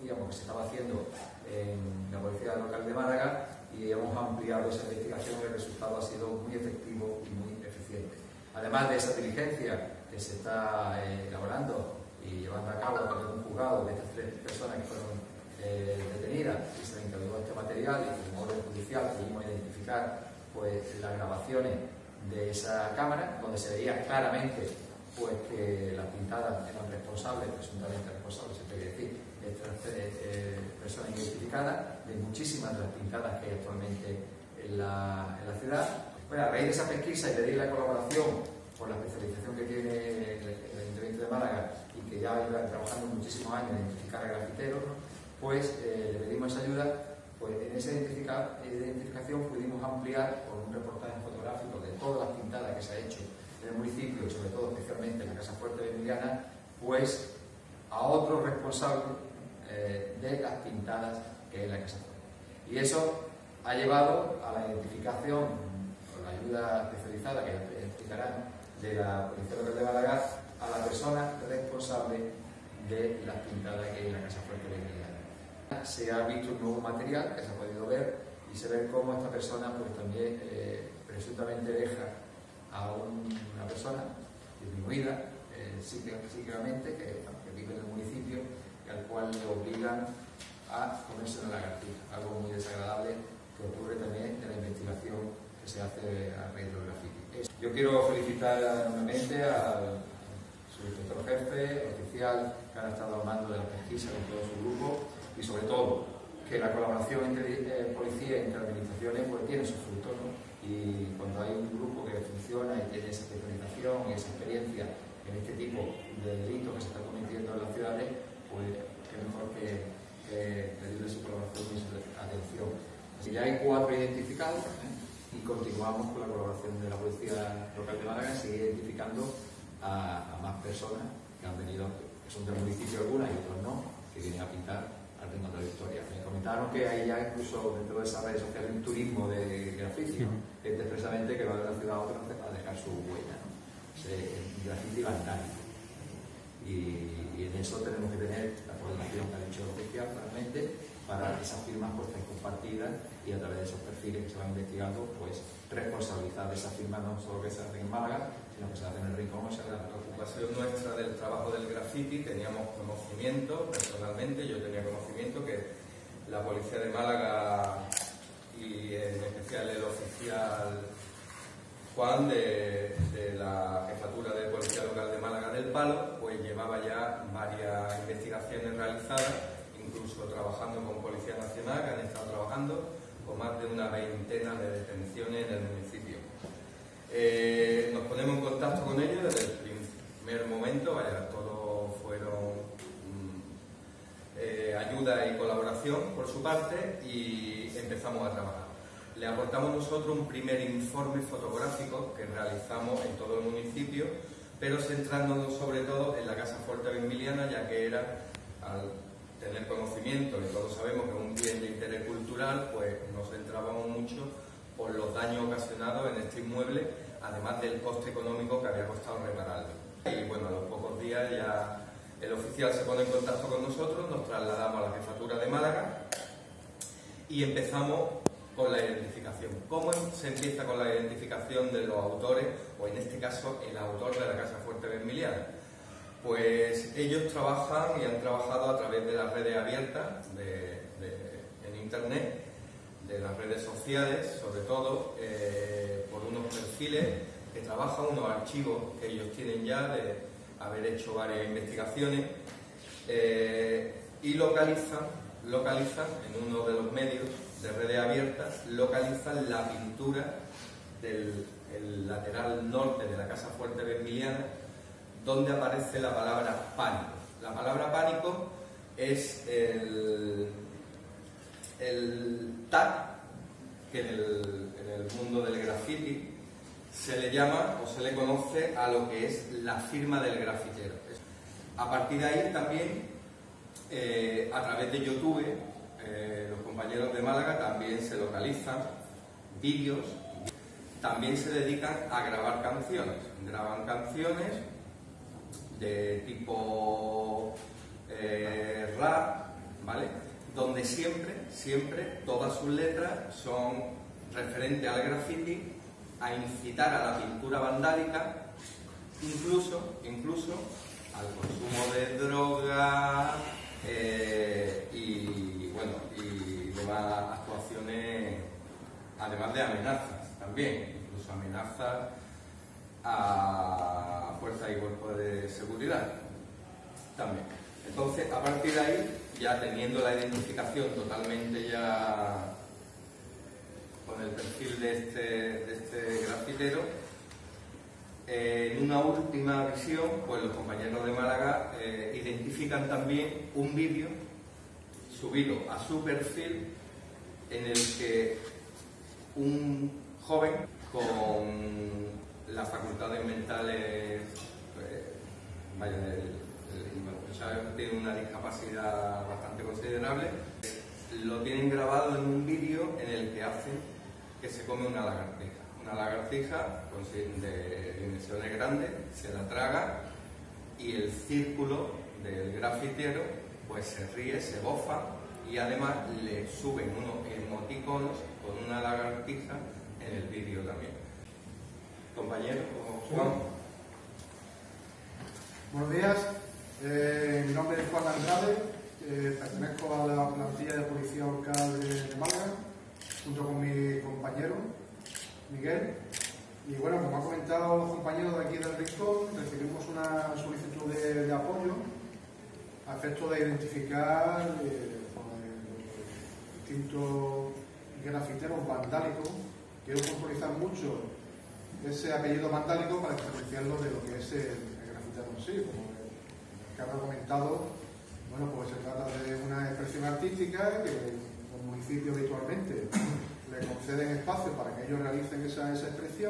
conocíamos que se estaba haciendo en la Policía Local de Málaga y hemos ampliado esa investigación y el resultado ha sido muy efectivo y muy eficiente. Además de esa diligencia que se está elaborando y llevando a cabo a través de un juzgado de estas 3 personas que fueron detenidas y se le encargó este material y como orden judicial pudimos identificar pues, las grabaciones de esa cámara donde se veía claramente pues, que las pintadas eran responsables, presuntamente responsables, se puede decir, de estas personas identificadas, de muchísimas de las pintadas que hay actualmente en la ciudad. Bueno, a raíz de esa pesquisa y pedir la colaboración por la especialización que tiene el Ayuntamiento de Málaga y que ya lleva trabajando muchísimos años en identificar a grafiteros, pues le pedimos esa ayuda. Pues en esa identificación pudimos ampliar por un reportaje fotográfico de todas las pintadas que se ha hecho en el municipio y sobre todo especialmente en la Casa Fuerte de Emiliana, pues a otro responsable de las pintadas que es la Casa Fuerte. Y eso ha llevado a la identificación, con la ayuda especializada que explicarán de la Policía Local de Málaga, a la persona responsable de las pintadas que hay en la Casa Fuerte de Emiliana. Se ha visto un nuevo material que se ha podido ver y se ve cómo esta persona pues también presuntamente deja a una persona disminuida psíquicamente que vive en el municipio y al cual le obligan a comerse una lagartija, algo muy desagradable que ocurre también en la investigación que se hace a raíz del grafiti. Yo quiero felicitar nuevamente al subinspector jefe, oficial que han estado al mando de la pesquisa con todo su grupo y sobre todo que la colaboración entre policía y entre administraciones pues, tiene sus frutos, ¿no? Y cuando hay un grupo que funciona y tiene esa especialización y esa experiencia en este tipo de delitos que se están cometiendo en las ciudades, pues qué mejor que pedirle su colaboración y su atención. Así ya hay 4 identificados y continuamos con la colaboración de la Policía Local de Málaga, sigue identificando a más personas que han venido, que son del municipio algunas y otras no, que vienen a pintar al ritmo de la historia. Me comentaron que hay ya incluso dentro de esa red social un turismo de grafiti, ¿no? Gente expresamente que va de una ciudad a otra a dejar su huella, ¿no? Grafiti vandálico. Y en eso tenemos que tener la coordinación que ha dicho el oficial claramente para esas firmas puestas y compartidas y a través de esos perfiles que se van investigando, pues responsabilizar de esas firmas no solo que se hacen en Málaga, sino que se hacen en el Rincón o se hacen en la ocupación nuestra del trabajo del grafiti. Teníamos conocimiento, personalmente yo tenía conocimiento que la Policía de Málaga y en especial el oficial Juan de la Jefatura de Policía Local de Málaga del Palo, pues llevaba ya varias investigaciones realizadas, incluso trabajando con Policía Nacional, que han estado trabajando con más de una veintena de detenciones en el municipio. Nos ponemos en contacto con ellos desde el primer momento, vaya, todos fueron ayuda y colaboración por su parte y empezamos a trabajar. Le aportamos nosotros un primer informe fotográfico que realizamos en todo el municipio, pero centrándonos sobre todo en la Casa Fuerte de Emiliana, ya que era, al tener conocimiento, y todos sabemos que es un bien de interés cultural, pues nos centrábamos mucho por los daños ocasionados en este inmueble, además del coste económico que había costado repararlo. Y bueno, a los pocos días ya el oficial se pone en contacto con nosotros, nos trasladamos a la Jefatura de Málaga y empezamos con la identificación. ¿Cómo se empieza con la identificación de los autores, o en este caso el autor de la Casa Fuerte de Emiliana? Pues ellos trabajan y han trabajado a través de las redes abiertas en Internet, de las redes sociales, sobre todo por unos perfiles que trabajan, unos archivos que ellos tienen ya de haber hecho varias investigaciones y localizan en uno de los medios de redes abiertas, localizan la pintura del lateral norte de la Casa Fuerte de Emiliana, donde aparece la palabra pánico. La palabra pánico es el tag que en el mundo del graffiti se le llama o se le conoce a lo que es la firma del grafitero. A partir de ahí también, a través de YouTube, los compañeros de Málaga también se localizan vídeos, también se dedican a grabar canciones. Graban canciones de tipo rap, ¿vale? Donde siempre todas sus letras son referentes al graffiti, a incitar a la pintura vandálica, incluso al consumo de drogas y demás actuaciones, además de amenazas también, incluso amenazas a fuerzas y cuerpos de seguridad también. Entonces, a partir de ahí, ya teniendo la identificación totalmente ya con el perfil de este grafitero, en una última visión, pues los compañeros de Málaga identifican también un vídeo subido a su perfil en el que un joven con las facultades mentales, tiene una discapacidad bastante considerable, lo tienen grabado en un vídeo en el que hacen que se come una lagartija. Una lagartija de dimensiones grandes, se la traga y el círculo del grafitero pues se ríe, se bofa y además le suben unos emoticonos con una lagartija en el vídeo también. Compañero, Juan. Buenos días, mi nombre es Juan Andrade, pertenezco a la plantilla de Policía Local de Málaga, junto con mi compañero Miguel. Y bueno, como han comentado los compañeros de aquí del Rincón, recibimos una solicitud de apoyo a efecto de identificar distintos grafiteros vandálicos. Quiero puntualizar mucho ese apellido vandálico para diferenciarlo de lo que es el grafitero en sí. Como el que ha comentado, bueno, pues se trata de una expresión artística que los municipios habitualmente le conceden espacio para que ellos realicen esa expresión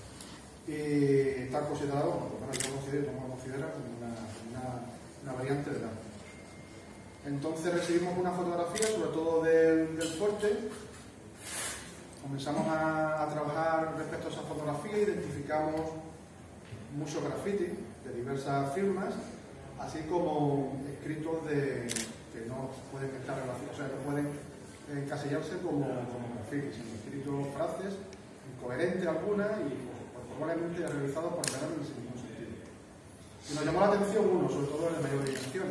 y está considerado, bueno, yo lo considero como una variante del arte. Entonces recibimos una fotografía, sobre todo del fuerte, comenzamos a trabajar respecto a esa fotografía, identificamos muchos grafitis de diversas firmas, así como escritos que no pueden estar relacionados, o sea, no pueden encasillarse como grafitis, sino escritos frases incoherentes algunas y probablemente realizados por menores sin ningún sentido. Y nos llamó la atención uno, sobre todo el de mayor dimensión.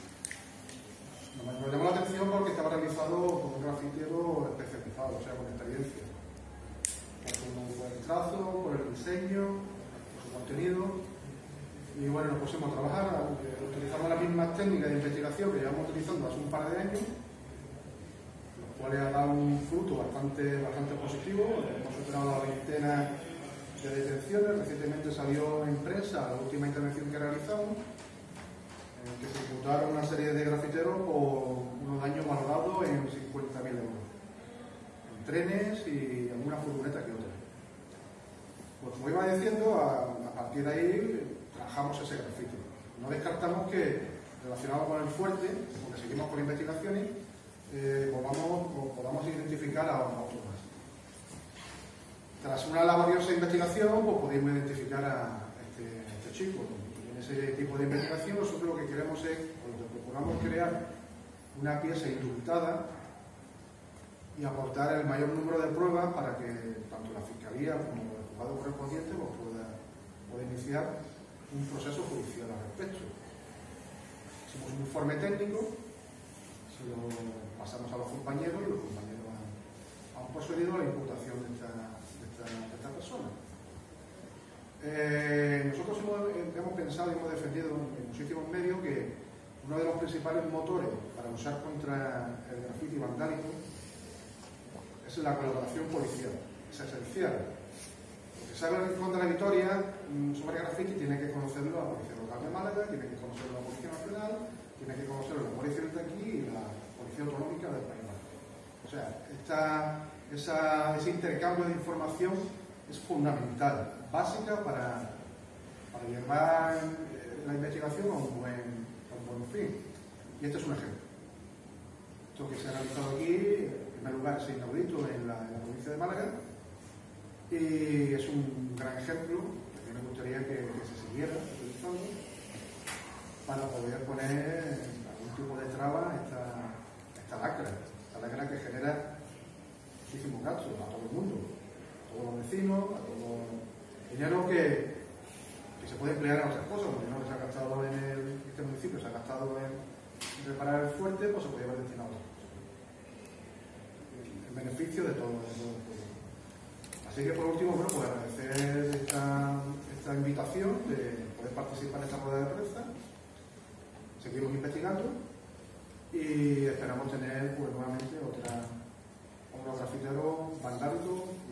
Nos llamó la atención porque estaba realizado por un grafitero especializado, o sea, con experiencia. Por el trazo, por el diseño, por su contenido. Y bueno, nos pusimos a trabajar, utilizamos las mismas técnicas de investigación que llevamos utilizando hace un par de años, los cuales han dado un fruto bastante positivo. Hemos superado la veintena de detenciones. Recientemente salió en prensa la última intervención que realizamos, en que se imputaron una serie de grafiteros por unos daños valorados en 50.000 euros, en trenes y alguna furgoneta que otra. Pues como iba diciendo, a partir de ahí trabajamos ese grafito. No descartamos que, relacionado con el fuerte, porque seguimos con investigaciones, podamos identificar a otros más. Tras una laboriosa investigación, pues pudimos identificar a este chico. En ese tipo de investigación nosotros lo que queremos es, o lo que procuramos crear una pieza indultada y aportar el mayor número de pruebas para que tanto la Fiscalía como el juzgado correspondiente pues, pueda iniciar un proceso judicial al respecto. Hicimos un informe técnico, se lo pasamos a los compañeros y los compañeros han procedido a la imputación de esta persona. Nosotros hemos pensado y hemos defendido en muchísimos medios que uno de los principales motores para luchar contra el grafiti vandálico es la colaboración policial. Es esencial. Porque sabe el Rincón de la Victoria sobre grafiti, tiene que conocerlo la Policía Local de Málaga, tiene que conocerlo la Policía Nacional, tiene que conocerlo la Policía de aquí y la Policía Autonómica del País Vasco. O sea, ese intercambio de información es fundamental, básica para llevar la investigación a un buen fin. Y este es un ejemplo. Esto que se ha realizado aquí, en primer lugar, es inaudito en la provincia de Málaga y es un gran ejemplo que me gustaría que se siguiera utilizando para poder poner algún tipo de traba a gasto a todo el mundo, a todos los vecinos, a todo dinero que se puede emplear en otras cosas, como el dinero que se ha gastado en este municipio, se ha gastado en reparar el fuerte, pues se podría haber destinado a otras cosas. El beneficio de todo el pueblo. Así que por último, bueno, pues agradecer esta invitación de poder participar en esta rueda de prensa. Seguimos investigando y esperamos tener pues nuevamente otros grafiteros vandálicos